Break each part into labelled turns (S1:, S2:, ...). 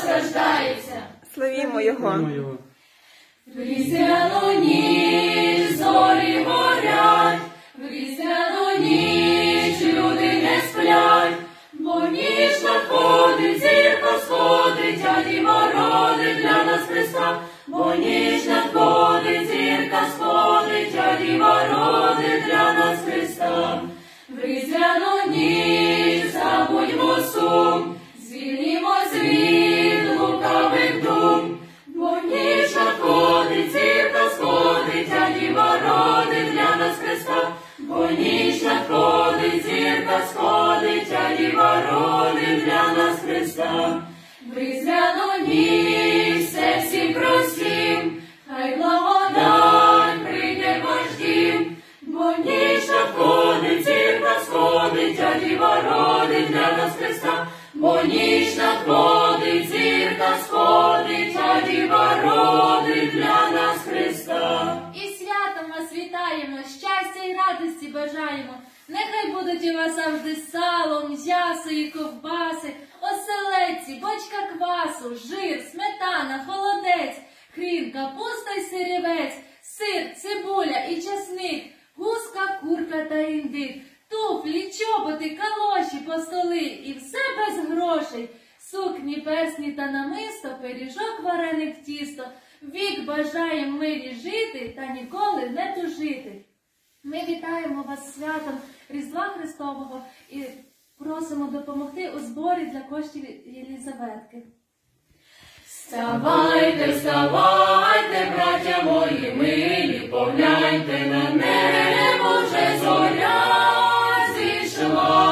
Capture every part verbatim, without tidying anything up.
S1: Христос рождається.
S2: Славімо Його.
S1: В різдвяну ніч зорі горять, в різдвяну ніч люди не сплять, бо ніч надходить, зірка сходить, а Діва родить для нас Христа. Бо ніч надходить, зірка сходить, а Діва родить для нас Христа. В різдвяну ніч забудьмо сум, звільнімось від лукавих дум. Бо ніч надходить, зірка сходить, а Діва родить для нас Христа. Бо ніч надходить, зірка сходить, а Діва родить для нас Христа. В різдвяну ніч все всім простім, хай благодать прийде в ваш дім. Бо ніч надходить, зірка сходить, а Діва родить для нас Христа. Бо ніч надходить, зірка сходить, а Діва родить для нас Христа.
S3: І святом вас вітаємо, щастя і радості бажаємо. Нехай будуть у вас завжди сало, м'ясо і ковбаси, оселедці, бочка квасу, жир, сметана, холодець, хрін, капуста й сирівець, сир, цибуля і часник, гуска, курка та індик, туфлі, чоботи, калоші, постоли і все без грошей, сукні, персні та намисто, пиріжок, вареник, тісто. Вік бажаєм мирі жити та ніколи не тужити. Ми вітаємо вас святом Різдва Христового і просимо допомогти у зборі для коштів Єлізаветки.
S1: Вставайте, вставайте, браття мої милі, погляньте на небо, вже зоря зійшла.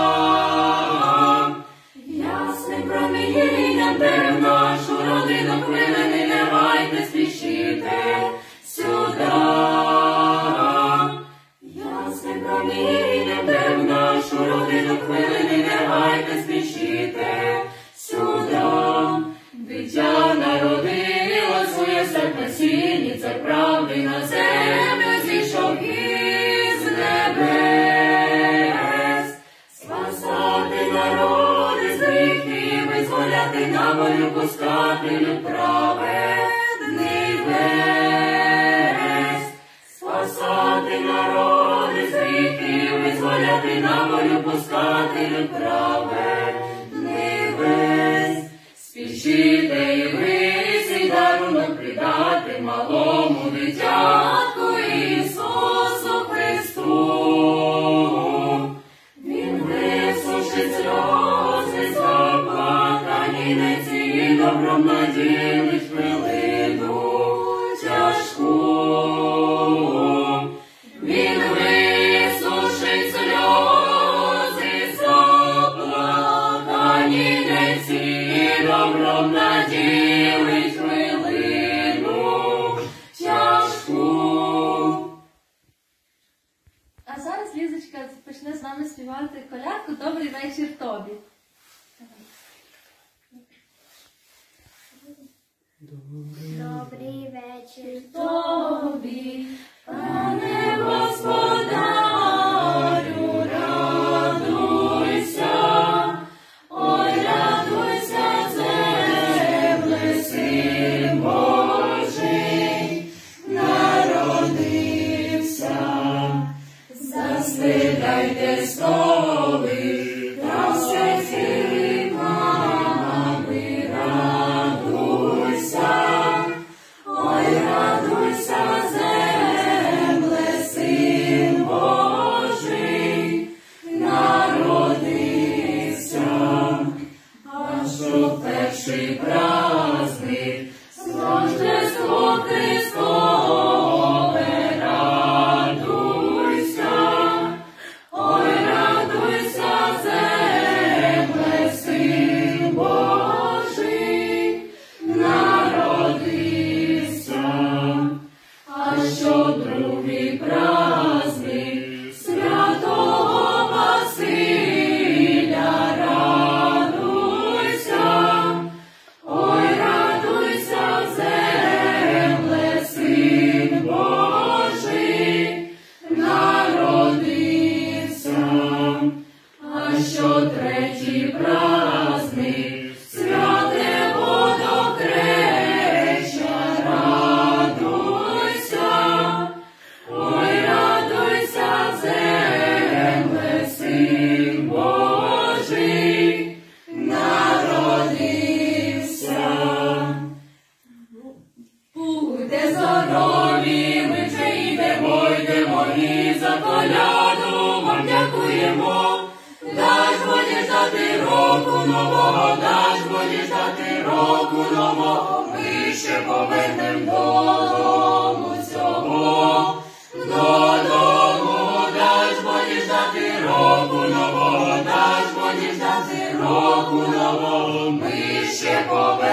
S1: Ясним промінням те в нашу родину хвилини, не гайте, спішите сюди. Ясним промінням те в нашу родину хвилини, не гайте, спішите сюди. Дитя народилось у яслях на сіні, це правди на землю зійшов із небес. Спасати народи з гріхів, визволяти на волю пускателю праведний весь. Спасати народи з гріхів, визволяти на волю пускателю праведний весь. Спішите і ви сій дарунок придати малому дитятку Ісусу Христу. Він висушить сльози заплакані, не ці добром наділить хвилину тяжку. Він висушить сльози заплакані, не ці добром наділить хвилину тяжку.
S3: А зараз Лізочка почне з нами співати колядку «Добрий вечір тобі».
S4: Добрий вечір
S1: Тобі, пане Господарю, радуйся, ой, радуйся, земле, Син Божий народився. Заспівайте столи, та все хлібами, радуйся, ой, радуйся, земле, Син Божий народився. А що перший праздник, Рождество Христове, радуйся, ой, радуйся, земле, Син Божий народився. А що другий праздник, Святого Василя, радуйся, нового, даж Боді ждати року нового, ми ще повернем додому цього. Додому, даж Боді ждати року нового, даж Боді ждати року нового, ми ще повернем.